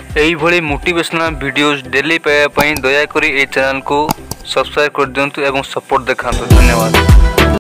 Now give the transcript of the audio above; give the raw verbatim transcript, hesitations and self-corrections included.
यही भली motivational videos daily पाइबा दयाकोरी ए चैनल को सब्सक्राइब कर दिंतु एवं सपोर्ट देखा। धन्यवाद।